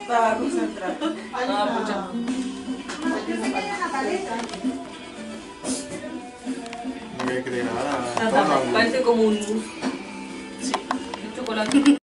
Estaba concentrada. Ah, pucha. No quería que te grabara. Parece como un mousse. Sí, de chocolate.